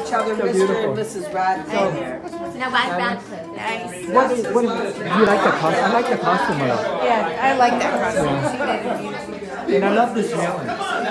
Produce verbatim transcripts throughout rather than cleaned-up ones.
each other, So Mister beautiful. and Missus Radcliffe. So, Now, what Radcliffe? Nice. what, is, what is, do you like the costume? I like the costume a lot. Yeah, I like that costume. Yeah. She did it beautifully. And I love this melon.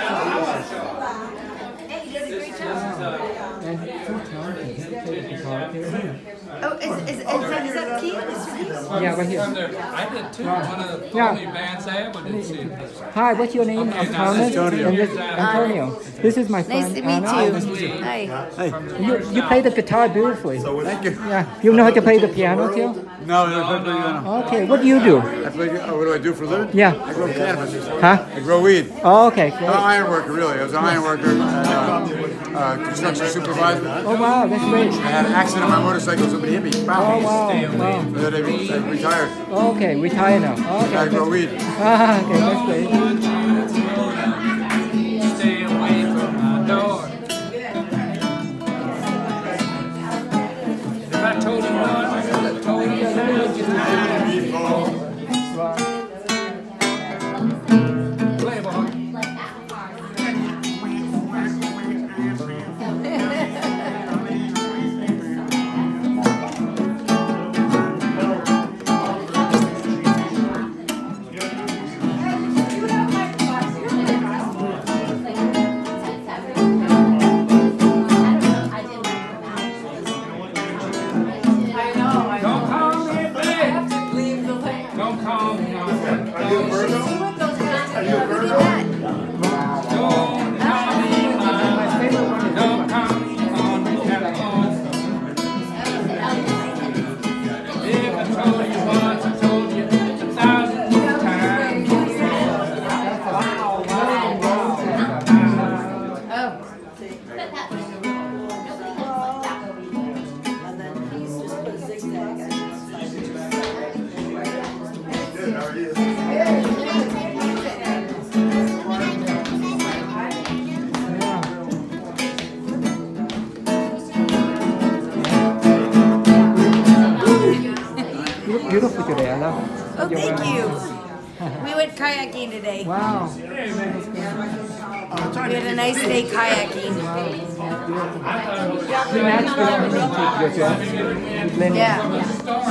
Hey, you did a great job. And so talented. He played the guitar here. Oh, is, is, is, that, is that Keas? Mister Keas? Yeah, right here. I did too. One of the Yeah. only bands I ever did see. Hi, what's your name? I'm Thomas. Antonio. And this, Antonio. This is my friend Nice to meet Anna. you. Hi. Hey, you, you play the guitar beautifully. Thank you. Yeah. You know how to play the piano too? No, no, no, no, no. Okay. What do you do? I play, oh, what do I do for a living? Yeah. I grow cannabis. Huh? I grow weed. Oh, okay. Great. I'm an iron worker, really. I was an iron worker, uh, uh, construction supervisor. Oh, wow. That's great. I had an accident on my motorcycle, somebody hit me. Oh, Bam. wow. Wow. And then I, re- I retired. Okay. Retire now. Okay. I grow weed. Ah, okay. That's great. Stay away from my door. If I told you what, I told you play, boy. Don't call me back. Don't call me on. Are you a Virgo? Are you a Virgo? Don't call me on. Don't call me on the telephone. If I told you once, I told you a thousand times. And then he's just put a zigzag on Good, how are you? You look beautiful today. I love it. Oh, You're thank wearing- you. We went kayaking today. Wow. We had a nice day kayaking. You matched the to your dress. You blend it. Yeah.